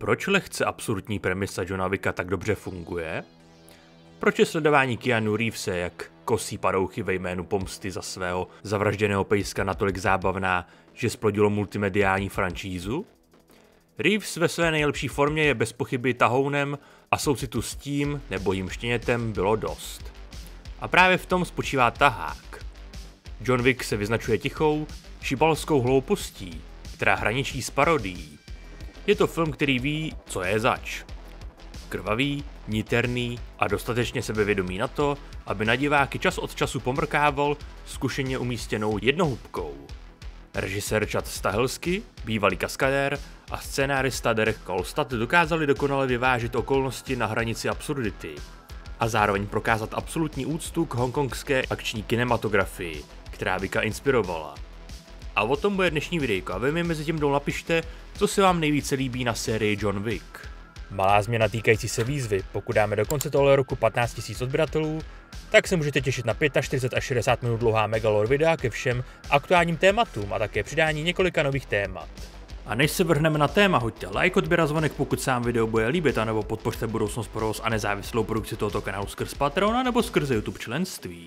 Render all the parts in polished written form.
Proč lehce absurdní premisa Johna Wicka tak dobře funguje? Proč je sledování Keanu Reevese, jak kosí padouchy ve jménu pomsty za svého zavražděného pejska natolik zábavná, že splodilo multimediální franšízu? Reeves ve své nejlepší formě je bez pochyby tahounem a soucitu s tím nebo jím štěnětem bylo dost. A právě v tom spočívá tahák. John Wick se vyznačuje tichou, šibalskou hloupostí, která hraničí s parodií. Je to film, který ví, co je zač. Krvavý, niterný a dostatečně sebevědomý na to, aby na diváky čas od času pomrkával zkušeně umístěnou jednohubkou. Režisér Chad Stahelski, bývalý kaskadér a scénárista Derek Kolstad dokázali dokonale vyvážit okolnosti na hranici absurdity a zároveň prokázat absolutní úctu k hongkongské akční kinematografii, která Wicka inspirovala. A o tom bude dnešní videjko a vy mi mezi tím napište, co se vám nejvíce líbí na sérii John Wick. Malá změna týkající se výzvy: pokud dáme do konce tohle roku 15 000 odběratelů, tak se můžete těšit na 45 až 60 minut dlouhá megalore videa ke všem aktuálním tématům a také přidání několika nových témat. A než se vrhneme na téma, hoďte like, odběr a zvonek, pokud se vám video bude líbit, anebo podpořte budoucnost provoz a nezávislou produkci tohoto kanálu skrz Patreon nebo skrze YouTube členství.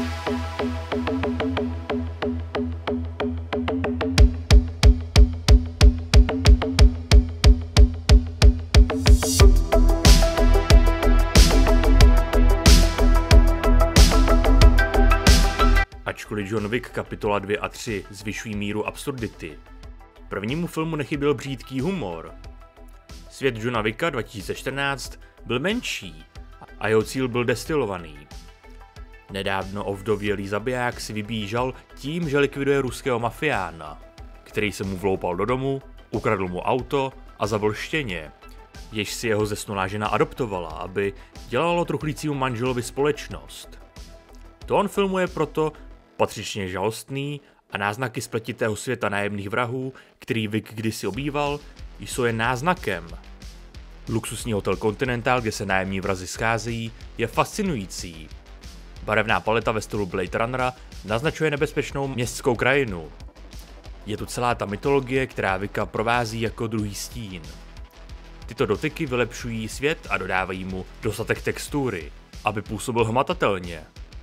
Ačkoliv John Wick kapitola 2 a 3 zvyšují míru absurdity, prvnímu filmu nechyběl břídký humor. Svět Johna Wicka 2014 byl menší a jeho cíl byl destilovaný. Nedávno ovdovělý zabiják si vybíjí žal tím, že likviduje ruského mafiána, který se mu vloupal do domu, ukradl mu auto a zabil štěně, jež si jeho zesnulá žena adoptovala, aby dělalo truchlícímu manželovi společnost. Tón filmu je proto patřičně žalostný a náznaky spletitého světa nájemných vrahů, který Wick kdysi obýval, jsou jen náznakem. Luxusní hotel Continental, kde se nájemní vrazi scházejí, je fascinující. Barevná paleta ve stylu Blade Runnera naznačuje nebezpečnou městskou krajinu. Je tu celá ta mytologie, která Wicka provází jako druhý stín. Tyto dotyky vylepšují svět a dodávají mu dostatek textury, aby působil hmatatelně.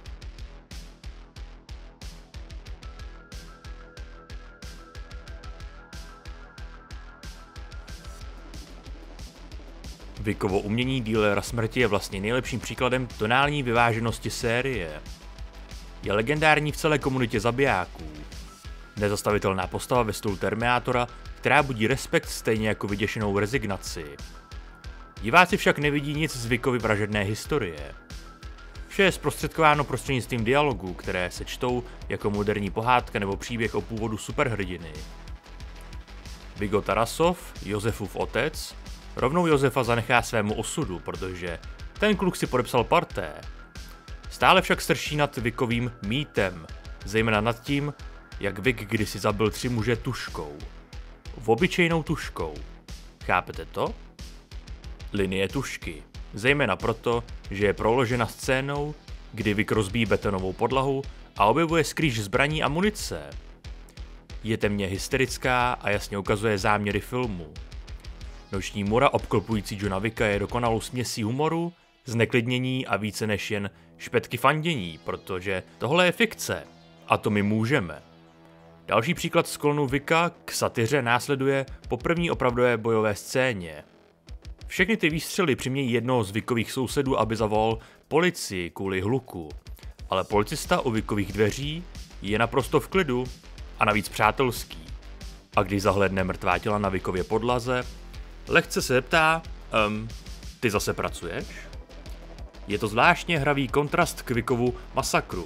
Wickovo umění dílera smrti je vlastně nejlepším příkladem tonální vyváženosti série. Je legendární v celé komunitě zabijáků. Nezastavitelná postava ve stylu Terminátora, která budí respekt stejně jako vyděšenou rezignaci. Diváci však nevidí nic z Wickovy vražedné historie. Vše je zprostředkováno prostřednictvím dialogů, které se čtou jako moderní pohádka nebo příběh o původu superhrdiny. Viggo Tarasov, Josefův otec, rovnou Josefa zanechá svému osudu, protože ten kluk si podepsal parté. Stále však strší nad Wickovým mýtem, zejména nad tím, jak Wick kdysi zabil 3 muže tužkou. Obyčejnou tužkou. Chápete to? Linie tužky. Zejména proto, že je proložena scénou, kdy Wick rozbíjí betonovou podlahu a objevuje skrýž zbraní a munice. Je temně hysterická a jasně ukazuje záměry filmu. Noční mora obklopující Johna Wicka je dokonalou směsí humoru, zneklidnění a více než jen špetky fandění, protože tohle je fikce a to my můžeme. Další příklad sklonu Wicka k satyře následuje po první opravdové bojové scéně. Všechny ty výstřely přimějí jednoho z Wickových sousedů, aby zavolal policii kvůli hluku, ale policista u Wickových dveří je naprosto v klidu a navíc přátelský. A když zahlédne mrtvá těla na Wickově podlaze, lehce se zeptá, ty zase pracuješ? Je to zvláštně hravý kontrast k Wickovu masakru.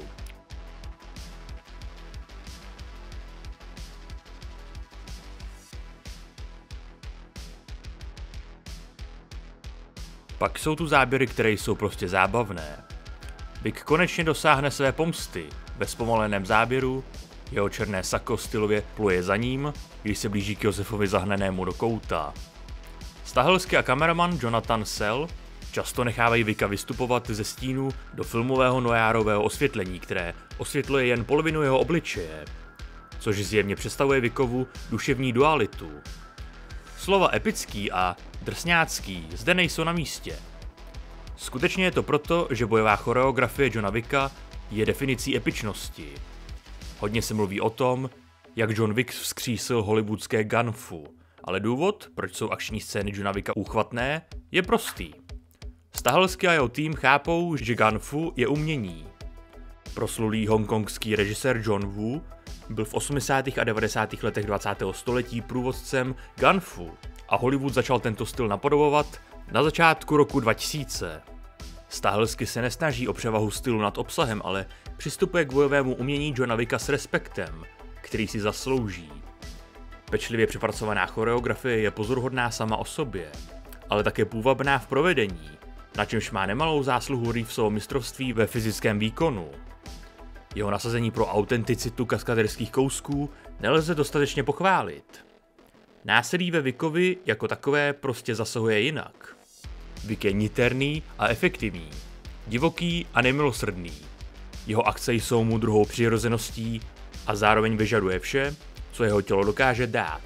Pak jsou tu záběry, které jsou prostě zábavné. Wick konečně dosáhne své pomsty. Ve zpomaleném záběru jeho černé sako stylově pluje za ním, když se blíží k Josefovi zahnanému do kouta. Stahelski a kameraman Jonathan Sell často nechávají Wicka vystupovat ze stínu do filmového nojárového osvětlení, které osvětluje jen polovinu jeho obličeje, což zjevně představuje Wickovu duševní dualitu. Slova epický a drsňácký zde nejsou na místě. Skutečně je to proto, že bojová choreografie Johna Wicka je definicí epičnosti. Hodně se mluví o tom, jak John Wick vzkřísil hollywoodské gunfu, ale důvod, proč jsou akční scény Johna Wicka úchvatné, je prostý. Stahelski a jeho tým chápou, že gunfu je umění. Proslulý hongkongský režisér John Woo byl v 80. a 90. letech 20. století průvodcem gunfu a Hollywood začal tento styl napodobovat na začátku roku 2000. Stahelski se nesnaží o převahu stylu nad obsahem, ale přistupuje k bojovému umění Johna Wicka s respektem, který si zaslouží. Pečlivě přepracovaná choreografie je pozoruhodná sama o sobě, ale také půvabná v provedení, na čemž má nemalou zásluhu Reevesovo mistrovství ve fyzickém výkonu. Jeho nasazení pro autenticitu kaskaderských kousků nelze dostatečně pochválit. Násilí ve Wickovi jako takové prostě zasahuje jinak. Wick je niterný a efektivní, divoký a nemilosrdný. Jeho akce jsou mu druhou přirozeností a zároveň vyžaduje vše, co jeho tělo dokáže dát.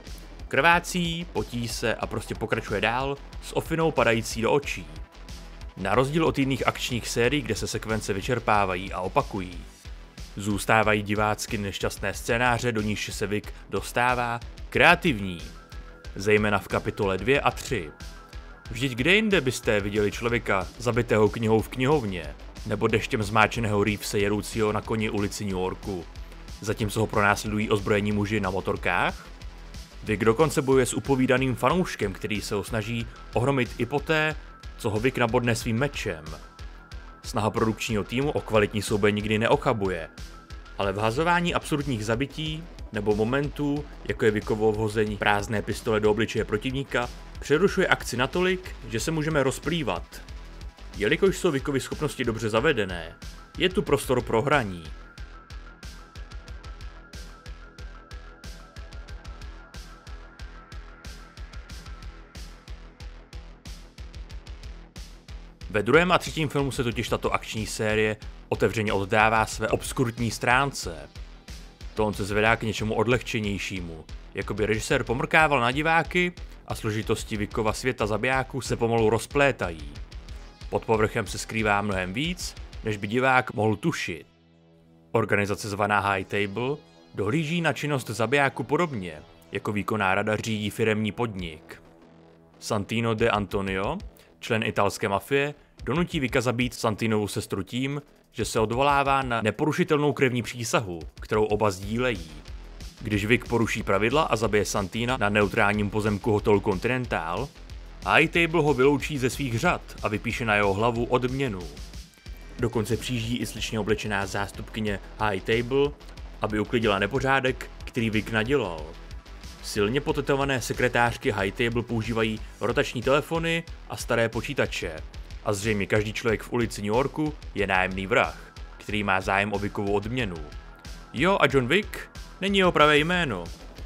Krvácí, potí se a prostě pokračuje dál s ofinou padající do očí. Na rozdíl od jiných akčních sérií, kde se sekvence vyčerpávají a opakují, zůstávají divácky nešťastné scénáře, do níž se Wick dostává, kreativní, zejména v kapitole 2 a 3. Vždyť kde jinde byste viděli člověka zabitého knihou v knihovně, nebo deštěm zmáčeného Reevese jedoucího na koni ulici New Yorku, zatímco ho pronásledují ozbrojení muži na motorkách? Wick dokonce bojuje s upovídaným fanouškem, který se ho snaží ohromit i poté, co ho Wick nabodne svým mečem. Snaha produkčního týmu o kvalitní souboj nikdy neochabuje, ale vhazování absurdních zabití nebo momentů, jako je Wickovo vhození prázdné pistole do obličeje protivníka, přerušuje akci natolik, že se můžeme rozplývat. Jelikož jsou Wickovy schopnosti dobře zavedené, je tu prostor pro hraní. Ve druhém a třetím filmu se totiž tato akční série otevřeně oddává své obskurní stránce. To se zvedá k něčemu odlehčenějšímu, jako by režisér pomrkával na diváky a složitosti Wickova světa zabijáků se pomalu rozplétají. Pod povrchem se skrývá mnohem víc, než by divák mohl tušit. Organizace zvaná High Table dohlíží na činnost zabijáku podobně, jako výkonná rada řídí firemní podnik. Santino de Antonio, člen italské mafie, donutí Wicka zabít Santinovu sestru tím, že se odvolává na neporušitelnou krevní přísahu, kterou oba sdílejí. Když Wick poruší pravidla a zabije Santina na neutrálním pozemku hotelu Continental, High Table ho vyloučí ze svých řad a vypíše na jeho hlavu odměnu. Dokonce přijíždí i sličně oblečená zástupkyně High Table, aby uklidila nepořádek, který Wick nadělal. Silně potetované sekretářky High Table používají rotační telefony a staré počítače. A zřejmě každý člověk v ulici New Yorku je nájemný vrah, který má zájem o Wickovu odměnu. Jo, a John Wick není jeho pravé jméno.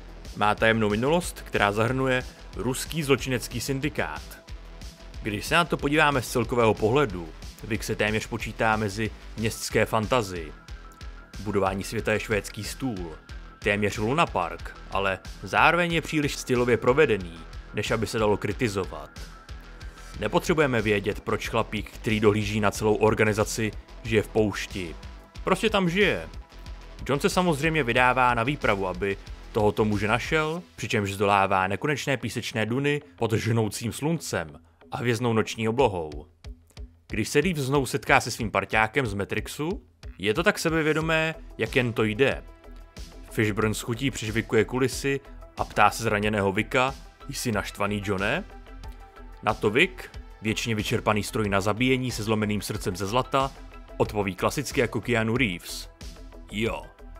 Má tajemnou minulost, která zahrnuje ruský zločinecký syndikát. Když se na to podíváme z celkového pohledu, Wick se téměř počítá mezi městské fantasy. Budování světa je švédský stůl, téměř Luna Park, ale zároveň je příliš stylově provedený, než aby se dalo kritizovat. Nepotřebujeme vědět, proč chlapík, který dohlíží na celou organizaci, žije v poušti. Prostě tam žije. John se samozřejmě vydává na výpravu, aby tohoto muže našel, přičemž zdolává nekonečné písečné duny pod žhnoucím sluncem a hvězdnou noční oblohou. Když se Reeves znovu setká se svým parťákem z Matrixu, je to tak sebevědomé, jak jen to jde. Fishburne schutí přižvikuje kulisy a ptá se zraněného Wicka, jsi naštvaný, Johne? Na to Wick, věčně vyčerpaný stroj na zabíjení se zlomeným srdcem ze zlata, odpoví klasicky jako Keanu Reeves. Jo.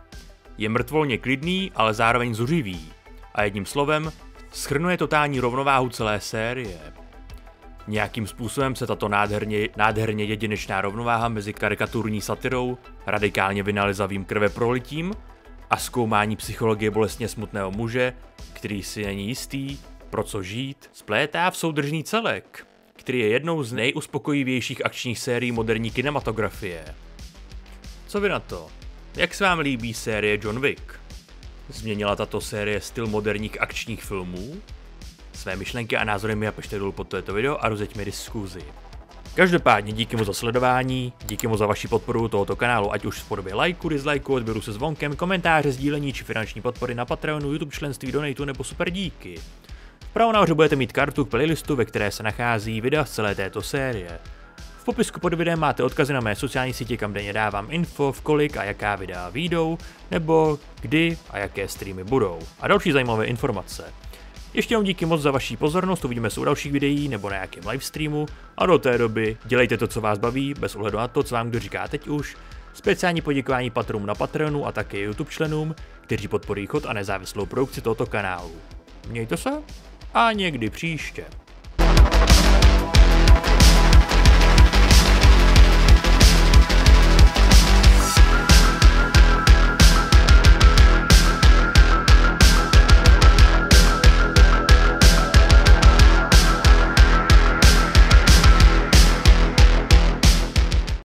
Je mrtvolně klidný, ale zároveň zuřivý a jedním slovem shrnuje totální rovnováhu celé série. Nějakým způsobem se tato nádherně jedinečná rovnováha mezi karikaturní satirou, radikálně vynalizavým krveprolitím a zkoumání psychologie bolestně smutného muže, který si není jistý, pro co žít, splétá v soudržný celek, který je jednou z nejuspokojivějších akčních sérií moderní kinematografie. Co vy na to? Jak se vám líbí série John Wick? Změnila tato série styl moderních akčních filmů? Své myšlenky a názory mi napište dolů pod toto video a rozjeďme diskuzi. Každopádně díky moc za sledování, díky moc za vaši podporu tohoto kanálu, ať už v podobě lajku, dislajku, odběru se zvonkem, komentáře, sdílení či finanční podpory na Patreonu, YouTube členství, donatu nebo super díky. Vpravo nahoře budete mít kartu k playlistu, ve které se nachází videa z celé této série. V popisku pod videem máte odkazy na mé sociální sítě, kam denně dávám info, v kolik a jaká videa vyjdou, nebo kdy a jaké streamy budou. A další zajímavé informace. Ještě jednou díky moc za vaši pozornost, uvidíme se u dalších videí nebo na nějakém livestreamu a do té doby dělejte to, co vás baví, bez ohledu na to, co vám kdo říká teď už. Speciální poděkování patronům na Patreonu a také YouTube členům, kteří podporují chod a nezávislou produkci tohoto kanálu. Mějte se a někdy příště.